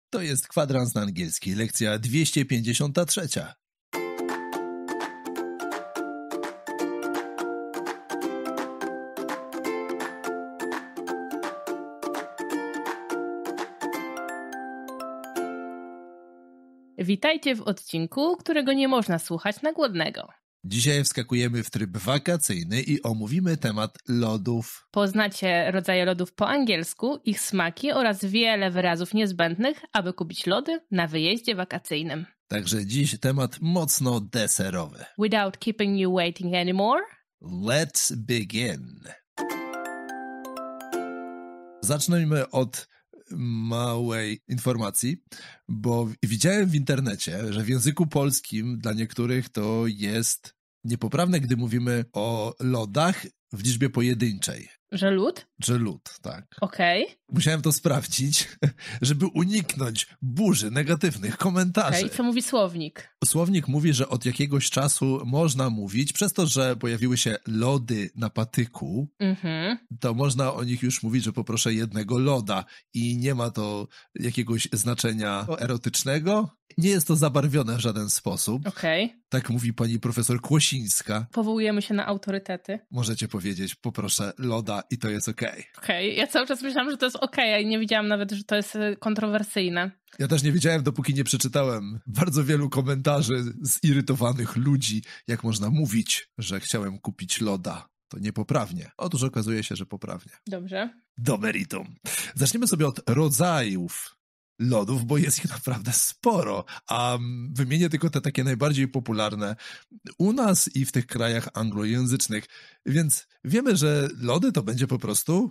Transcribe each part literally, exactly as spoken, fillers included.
To jest Kwadrans na angielski, lekcja dwieście pięćdziesiąt trzy. Witajcie w odcinku, którego nie można słuchać na głodnego. Dzisiaj wskakujemy w tryb wakacyjny i omówimy temat lodów. Poznacie rodzaje lodów po angielsku, ich smaki oraz wiele wyrazów niezbędnych, aby kupić lody na wyjeździe wakacyjnym. Także dziś temat mocno deserowy. Without keeping you waiting anymore, let's begin. Zacznijmy od małej informacji, bo widziałem w internecie, że w języku polskim dla niektórych to jest niepoprawne, gdy mówimy o lodach w liczbie pojedynczej. Że lód? Że lód, tak. Okej. Okay. Musiałem to sprawdzić, żeby uniknąć burzy negatywnych komentarzy. Okej, okay. Co mówi słownik? Słownik mówi, że od jakiegoś czasu można mówić, przez to, że pojawiły się lody na patyku, mm-hmm. to można o nich już mówić, że poproszę jednego loda i nie ma to jakiegoś znaczenia erotycznego. Nie jest to zabarwione w żaden sposób. Okej. Okay. Tak mówi pani profesor Kłosińska. Powołujemy się na autorytety. Możecie powiedzieć, poproszę loda i to jest okej. Okay. Okej, okay. Ja cały czas myślałam, że to jest okej, okay, a nie wiedziałam nawet, że to jest kontrowersyjne. Ja też nie wiedziałem, dopóki nie przeczytałem bardzo wielu komentarzy zirytowanych ludzi, jak można mówić, że chciałem kupić loda. To niepoprawnie. Otóż okazuje się, że poprawnie. Dobrze. Do meritum. Zaczniemy sobie od rodzajów lodów, bo jest ich naprawdę sporo, a wymienię tylko te takie najbardziej popularne u nas i w tych krajach anglojęzycznych, więc wiemy, że lody to będzie po prostu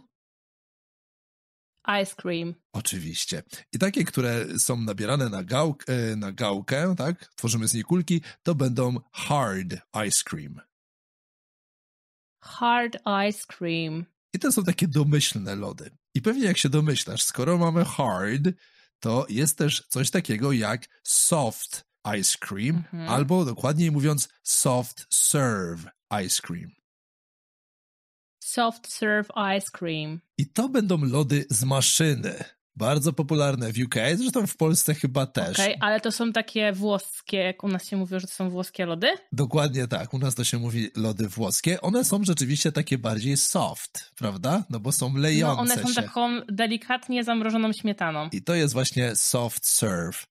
ice cream. Oczywiście. I takie, które są nabierane na, gałkę, na gałkę, tak, tworzymy z niej kulki, to będą hard ice cream. Hard ice cream. I to są takie domyślne lody. I pewnie jak się domyślasz, skoro mamy hard, to jest też coś takiego jak soft ice cream, mhm. albo dokładniej mówiąc soft serve ice cream. Soft serve ice cream. I to będą lody z maszyny. Bardzo popularne w U K, zresztą w Polsce chyba też. Okej, okay, ale to są takie włoskie, jak u nas się mówi, że to są włoskie lody? Dokładnie tak, u nas to się mówi lody włoskie. One są rzeczywiście takie bardziej soft, prawda? No bo są lejące się. No one są się. taką delikatnie zamrożoną śmietaną. I to jest właśnie soft serve.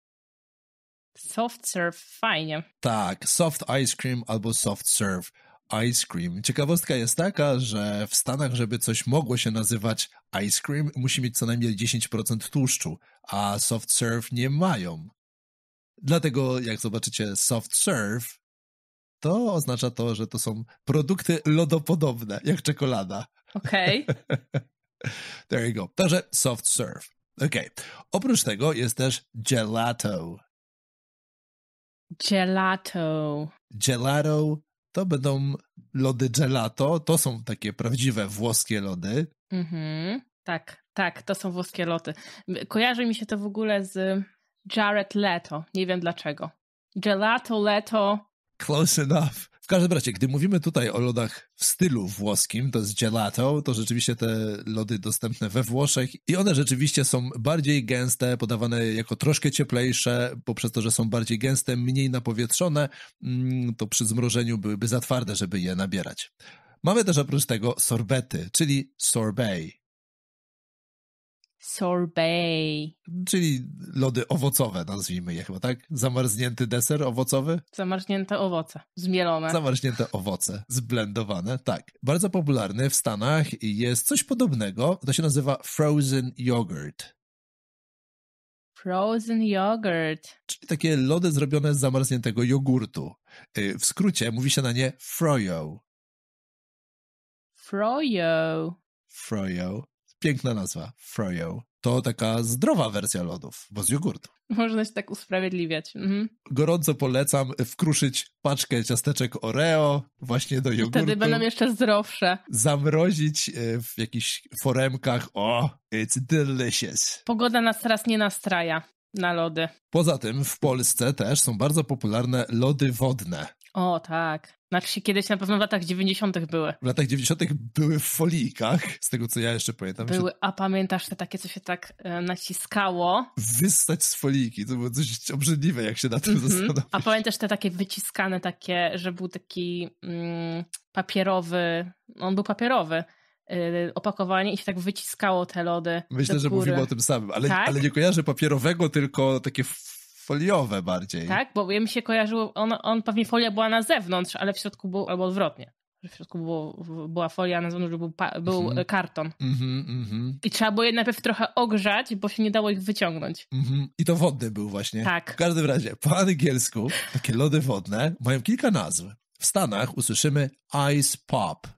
Soft serve, fajnie. Tak, soft ice cream albo soft serve ice cream. Ciekawostka jest taka, że w Stanach, żeby coś mogło się nazywać ice cream, musi mieć co najmniej dziesięć procent tłuszczu, a soft serve nie mają. Dlatego jak zobaczycie soft serve, to oznacza to, że to są produkty lodopodobne, jak czekolada. Okej. Okay. There you go. Także soft serve. Okej. Okay. Oprócz tego jest też gelato. Gelato. Gelato to będą lody gelato, to są takie prawdziwe włoskie lody. Mhm, tak, tak, to są włoskie lody. Kojarzy mi się to w ogóle z Jared Leto, nie wiem dlaczego. Gelato, Leto. Close enough. W każdym razie, gdy mówimy tutaj o lodach w stylu włoskim, to jest gelato, to rzeczywiście te lody dostępne we Włoszech i one rzeczywiście są bardziej gęste, podawane jako troszkę cieplejsze, bo przez to, że są bardziej gęste, mniej napowietrzone, to przy zmrożeniu byłyby za twarde, żeby je nabierać. Mamy też oprócz tego sorbety, czyli sorbet. Sorbet. Czyli lody owocowe, nazwijmy je chyba, tak? Zamarznięty deser owocowy? Zamarznięte owoce, zmielone. Zamarznięte owoce, zblendowane, tak. Bardzo popularny w Stanach jest coś podobnego, to się nazywa frozen yogurt. Frozen yogurt. Czyli takie lody zrobione z zamarzniętego jogurtu. W skrócie mówi się na nie froyo. Froyo. Froyo. Piękna nazwa, froyo. To taka zdrowa wersja lodów, bo z jogurtu. Można się tak usprawiedliwiać. Mhm. Gorąco polecam wkruszyć paczkę ciasteczek Oreo właśnie do jogurtu. Wtedy będą jeszcze zdrowsze. Zamrozić w jakichś foremkach. O, it's delicious. Pogoda nas teraz nie nastraja na lody. Poza tym w Polsce też są bardzo popularne lody wodne. O, tak. Znaczy się kiedyś na pewno w latach dziewięćdziesiątych były. W latach dziewięćdziesiątych były w folijkach, z tego co ja jeszcze pamiętam. Były, że... a pamiętasz te takie, co się tak e, naciskało? Wyssać z folijki, to było coś obrzydliwe, jak się na tym mm-hmm. zastanowić. A pamiętasz te takie wyciskane takie, że był taki mm, papierowy, on był papierowy, yy, opakowanie i się tak wyciskało te lody. Myślę, że mówimy o tym samym, ale, tak? ale nie kojarzę papierowego, tylko takie foliowe bardziej. Tak, bo mi się kojarzyło, on, on pewnie folia była na zewnątrz, ale w środku był, albo odwrotnie, że w środku było, była folia, a na zewnątrz był, był mm-hmm. karton. Mm-hmm, mm-hmm. I trzeba było je najpierw trochę ogrzać, bo się nie dało ich wyciągnąć. Mm-hmm. I to wodny był właśnie. Tak. W każdym razie, po angielsku takie lody wodne mają kilka nazw. W Stanach usłyszymy ice pop.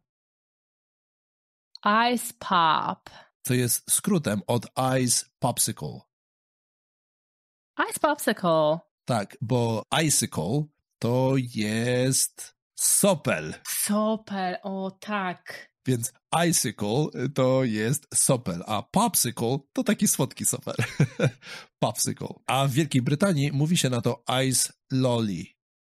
Ice pop. Co jest skrótem od ice popsicle. Ice popsicle. Tak, bo icicle to jest sopel. Sopel, o tak. Więc icicle to jest sopel, a popsicle to taki słodki sopel. Popsicle. A w Wielkiej Brytanii mówi się na to ice lolly.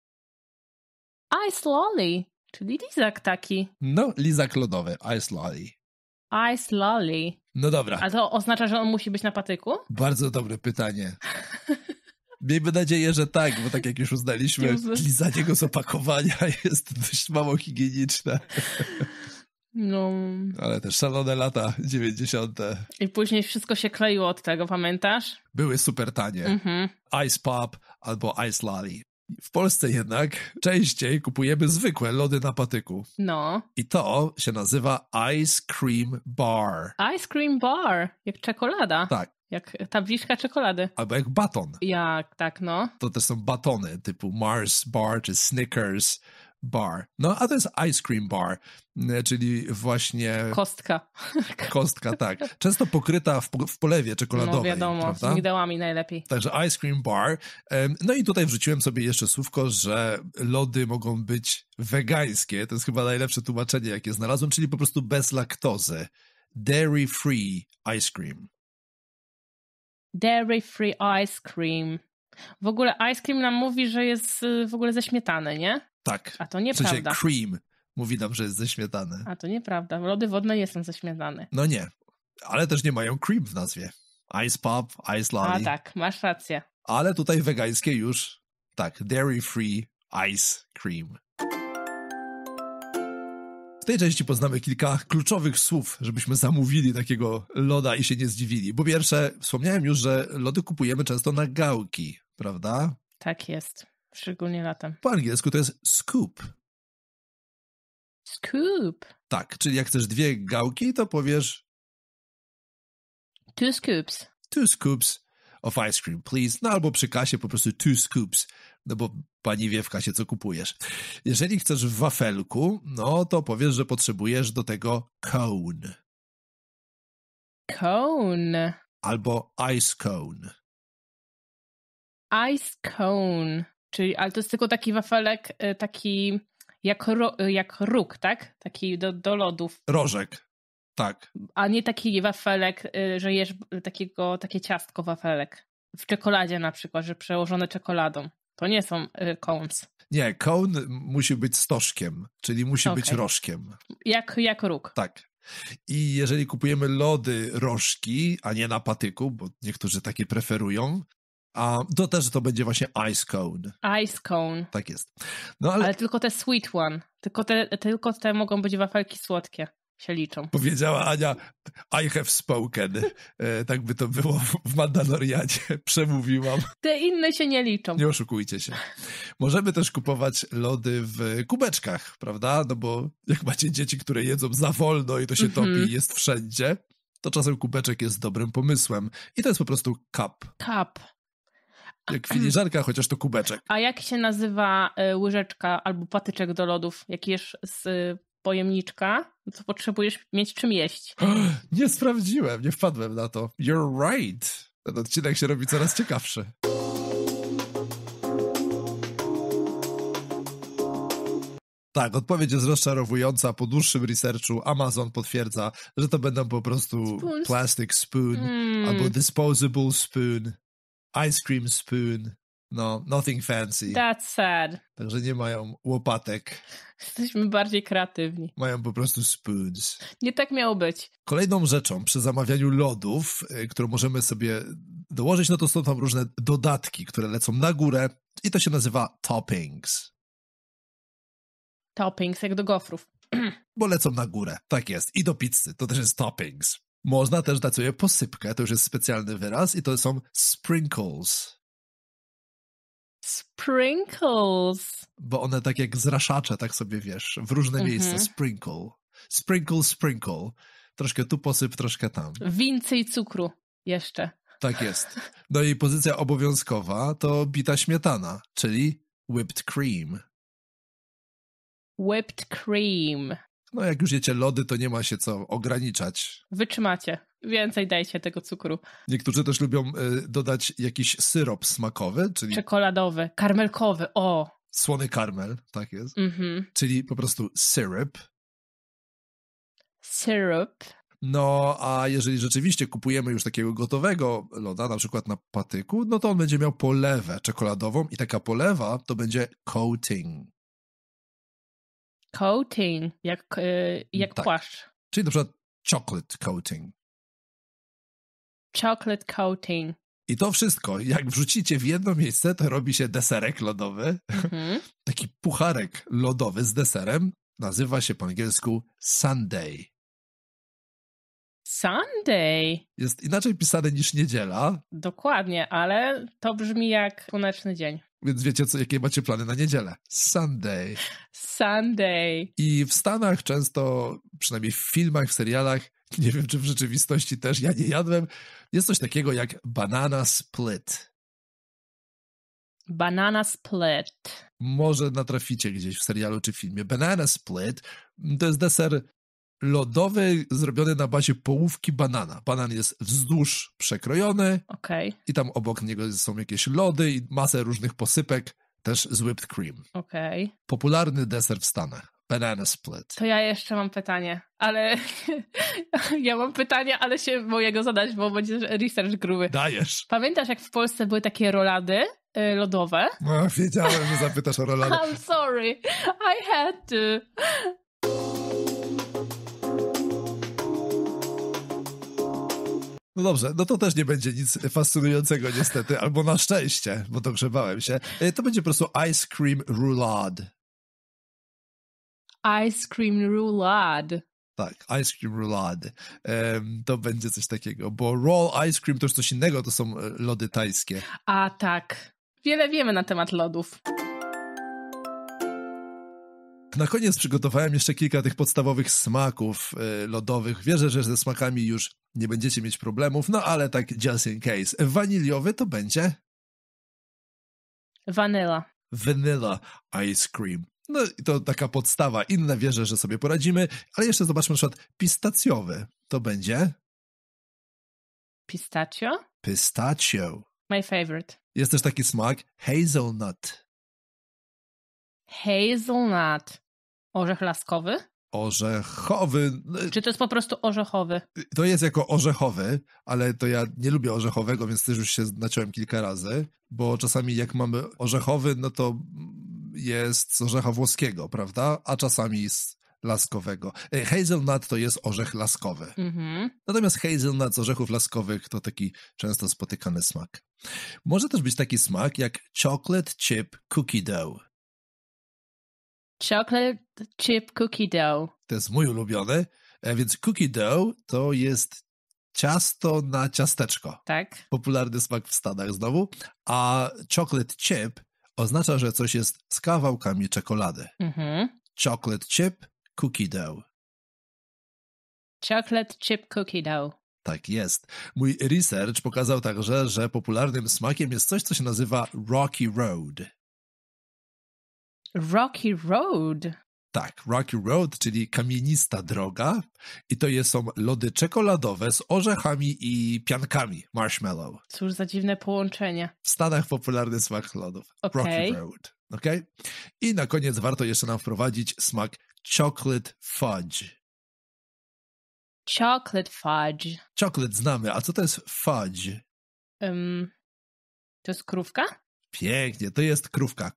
Ice lolly, czyli lizak taki. No, lizak lodowy, ice lolly. Ice lolly. No dobra. A to oznacza, że on musi być na patyku? Bardzo dobre pytanie. Miejmy nadzieję, że tak, bo tak jak już uznaliśmy, lizanie go z opakowania jest dość mało higieniczne. No. Ale też szalone lata dziewięćdziesiąte. I później wszystko się kleiło od tego, pamiętasz? Były super tanie. Mhm. Ice pop albo ice lolly. W Polsce jednak częściej kupujemy zwykłe lody na patyku. No. I to się nazywa ice cream bar. Ice cream bar, jak czekolada. Tak. Jak tabliczka czekolady. Albo jak baton. Jak, tak, no. To też są batony typu Mars bar czy Snickers bar. No, a to jest ice cream bar, czyli właśnie... Kostka. Kostka, tak. Często pokryta w, w polewie czekoladowej. No wiadomo, prawda? z migdałami najlepiej. Także ice cream bar. No i tutaj wrzuciłem sobie jeszcze słówko, że lody mogą być wegańskie. To jest chyba najlepsze tłumaczenie, jakie znalazłem, czyli po prostu bez laktozy. Dairy free ice cream. Dairy free ice cream. W ogóle ice cream nam mówi, że jest w ogóle ze śmietany, nie? Tak. A to nieprawda. W sensie cream mówi nam, że jest ze śmietany. A to nieprawda. Lody wodne nie są ze śmietany. No nie. Ale też nie mają cream w nazwie. Ice pop, ice lolly. A tak, masz rację. Ale tutaj wegańskie już, tak, dairy free ice cream. W tej części poznamy kilka kluczowych słów, żebyśmy zamówili takiego loda i się nie zdziwili. Po pierwsze, wspomniałem już, że lody kupujemy często na gałki, prawda? Tak jest, szczególnie latem. Po angielsku to jest scoop. Scoop. Tak, czyli jak chcesz dwie gałki, to powiesz... Two scoops. Two scoops of ice cream, please. No albo przy kasie po prostu two scoops, no bo pani wie w kasie, co kupujesz. Jeżeli chcesz w wafelku, no to powiesz, że potrzebujesz do tego cone. Cone. Albo ice cone. Ice cone. Czyli, ale to jest tylko taki wafelek, taki jak, ro, jak róg, tak? Taki do, do lodów. Rożek, tak. A nie taki wafelek, że jesz takiego, takie ciastko wafelek. W czekoladzie na przykład, że przełożone czekoladą. To nie są cones. Nie, cone musi być stożkiem, czyli musi okay. być rożkiem. Jak, jak róg. Tak. I jeżeli kupujemy lody rożki, a nie na patyku, bo niektórzy takie preferują, a to też to będzie właśnie ice cone. Ice cone. Tak jest. No ale... ale tylko te sweet one. Tylko te, tylko te mogą być wafelki słodkie. Się liczą. Powiedziała Ania, I have spoken. E, tak by to było w, w Mandalorianie. Przemówiłam. Te inne się nie liczą. Nie oszukujcie się. Możemy też kupować lody w kubeczkach, prawda? No bo jak macie dzieci, które jedzą za wolno i to się mm-hmm. topi i jest wszędzie, to czasem kubeczek jest dobrym pomysłem. I to jest po prostu cup. Cup. Jak filiżanka, chociaż to kubeczek. A jak się nazywa y, łyżeczka albo patyczek do lodów? Jak jesz z y, pojemniczka, to potrzebujesz mieć czym jeść. Nie sprawdziłem, nie wpadłem na to. You're right. Ten odcinek się robi coraz ciekawszy. Tak, odpowiedź jest rozczarowująca. Po dłuższym researchu Amazon potwierdza, że to będą po prostu Spoons. plastic spoon mm. albo disposable spoon, ice cream spoon. No, nothing fancy. That's sad. Także nie mają łopatek. Jesteśmy bardziej kreatywni. Mają po prostu spoons. Nie tak miało być. Kolejną rzeczą przy zamawianiu lodów, y, którą możemy sobie dołożyć, no to są tam różne dodatki, które lecą na górę i to się nazywa toppings. Toppings, jak do gofrów. Bo lecą na górę. Tak jest. I do pizzy. To też jest toppings. Można też dać sobie posypkę. To już jest specjalny wyraz i to są sprinkles. Sprinkles. Bo one tak jak zraszacze, tak sobie wiesz, w różne Mhm. miejsca. Sprinkle. Sprinkle, sprinkle. Troszkę tu posyp, troszkę tam. Więcej cukru jeszcze. Tak jest. No i pozycja obowiązkowa to bita śmietana, czyli whipped cream. Whipped cream. No jak już jecie lody, to nie ma się co ograniczać. Wytrzymacie. Więcej dajcie tego cukru. Niektórzy też lubią y, dodać jakiś syrop smakowy, czyli Czekoladowy, karmelkowy, o. słony karmel, tak jest. Mhm. Czyli po prostu syrup. Syrup. No, a jeżeli rzeczywiście kupujemy już takiego gotowego loda, na przykład na patyku, no to on będzie miał polewę czekoladową i taka polewa to będzie coating. Coating, jak, y, jak Tak. płaszcz. Czyli na przykład chocolate coating. Chocolate coating. I to wszystko, jak wrzucicie w jedno miejsce, to robi się deserek lodowy. Mhm. Taki pucharek lodowy z deserem. Nazywa się po angielsku sundae. Sunday. Jest inaczej pisane niż niedziela, Dokładnie, ale to brzmi jak słoneczny dzień. więc wiecie, co, jakie macie plany na niedzielę. Sundae. Sunday. I w Stanach często, przynajmniej w filmach, w serialach, nie wiem, czy w rzeczywistości też, ja nie jadłem, jest coś takiego jak banana split. Banana split. Może natraficie gdzieś w serialu czy filmie. Banana split to jest deser lodowy zrobiony na bazie połówki banana. Banan jest wzdłuż przekrojony Okej, i tam obok niego są jakieś lody i masę różnych posypek, też z whipped cream. okej. Popularny deser w Stanach. Banana split. To ja jeszcze mam pytanie, ale ja mam pytanie, ale się boję go zadać, bo będzie research gruby. Dajesz. Pamiętasz, jak w Polsce były takie rolady y, lodowe? No, wiedziałem, że zapytasz o roladę. I'm sorry, I had to. No dobrze, no to też nie będzie nic fascynującego niestety, albo na szczęście, bo dogrzebałem się. E, To będzie po prostu ice cream roulade. Ice cream roulade. Tak, ice cream roulade. Em, to będzie coś takiego, bo roll ice cream to już coś innego, to są e, lody tajskie. A tak, wiele wiemy na temat lodów. Na koniec przygotowałem jeszcze kilka tych podstawowych smaków e, lodowych. Wierzę, że ze smakami już nie będziecie mieć problemów, no ale tak just in case. Waniliowy to będzie Vanilla. vanilla ice cream. No i to taka podstawa. Inne wierzę, że sobie poradzimy, ale jeszcze zobaczmy na przykład pistacjowy. To będzie Pistachio? pistachio. My favorite. Jest też taki smak hazelnut. Hazelnut. Orzech laskowy? Orzechowy. Czy to jest po prostu orzechowy? To jest jako orzechowy, ale to ja nie lubię orzechowego, więc też już się naciąłem kilka razy, bo czasami jak mamy orzechowy, no to jest z orzecha włoskiego, prawda? A czasami z laskowego. E, Hazelnut to jest orzech laskowy. Mhm. Natomiast hazelnut z orzechów laskowych to taki często spotykany smak. Może też być taki smak jak chocolate chip cookie dough. Chocolate chip cookie dough. To jest mój ulubiony, e, więc cookie dough to jest ciasto na ciasteczko. Tak? Popularny smak w Stanach znowu, a chocolate chip oznacza, że coś jest z kawałkami czekolady. Mhm. Chocolate chip cookie dough. Chocolate chip cookie dough. Tak jest. Mój research pokazał także, że popularnym smakiem jest coś, co się nazywa Rocky Road. Rocky Road. Tak, Rocky Road, czyli kamienista droga i to jest, są lody czekoladowe z orzechami i piankami, marshmallow. Cóż za dziwne połączenie. W Stanach popularny smak lodów. Okej. Rocky Road. Okay? I na koniec warto jeszcze nam wprowadzić smak chocolate fudge. Chocolate fudge. Chocolate znamy, a co to jest fudge? Um, to jest krówka? Pięknie, to jest krówka.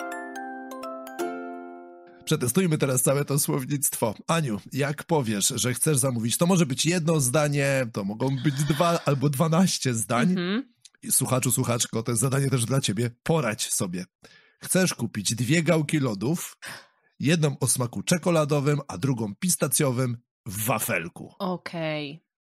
Przetestujmy teraz całe to słownictwo. Aniu, jak powiesz, że chcesz zamówić, to może być jedno zdanie, to mogą być dwa albo dwanaście zdań. Mm-hmm. Słuchaczu, słuchaczko, to jest zadanie też dla ciebie. Poradź sobie. Chcesz kupić dwie gałki lodów, jedną o smaku czekoladowym, a drugą pistacjowym w wafelku. Okay.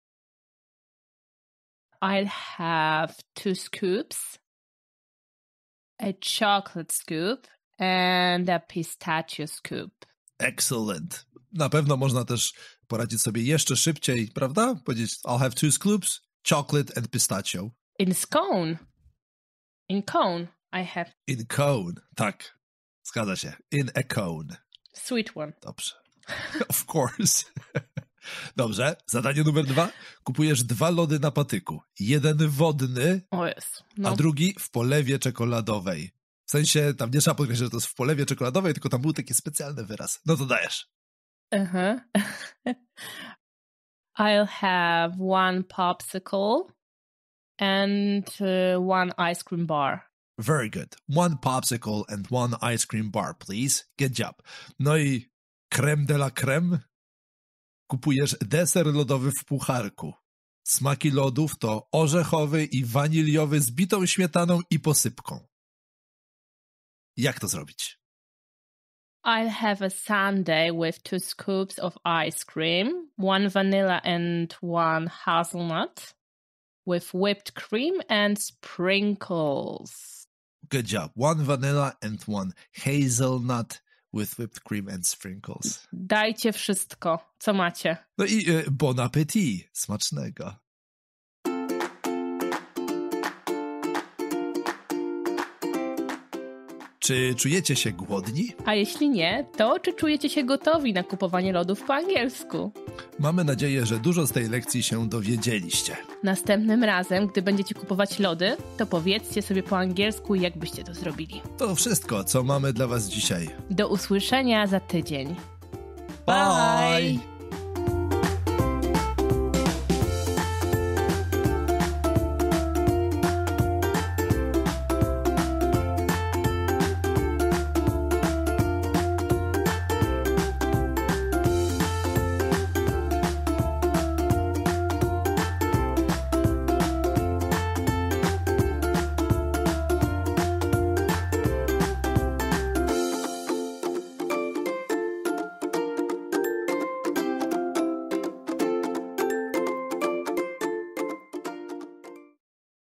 I'll have two scoops, a chocolate scoop and a pistachio scoop. Excellent. Na pewno można też poradzić sobie jeszcze szybciej, prawda? Powiedzieć, I'll have two scoops, chocolate and pistachio. In scone. In cone I have. In cone, tak. Zgadza się. In a cone. Sweet one. Dobrze. Of course. Dobrze. Zadanie numer dwa. Kupujesz dwa lody na patyku. Jeden wodny, oh yes. no. a drugi w polewie czekoladowej. W sensie, tam nie trzeba podkreślać, że to jest w polewie czekoladowej, tylko tam był taki specjalny wyraz. No to dajesz. Uh-huh. I'll have one popsicle and uh, one ice cream bar. Very good. One popsicle and one ice cream bar, please. Good job. No i creme de la creme. Kupujesz deser lodowy w pucharku. Smaki lodów to orzechowy i waniliowy z bitą śmietaną i posypką. Jak to zrobić? I'll have a sundae with two scoops of ice cream, one vanilla and one hazelnut, with whipped cream and sprinkles. Good job. One vanilla and one hazelnut with whipped cream and sprinkles. Dajcie wszystko, co macie. No i y, bon appétit. Smacznego. Czy czujecie się głodni? A jeśli nie, to czy czujecie się gotowi na kupowanie lodów po angielsku? Mamy nadzieję, że dużo z tej lekcji się dowiedzieliście. Następnym razem, gdy będziecie kupować lody, to powiedzcie sobie po angielsku, jak byście to zrobili. To wszystko, co mamy dla was dzisiaj. Do usłyszenia za tydzień. Bye! Bye.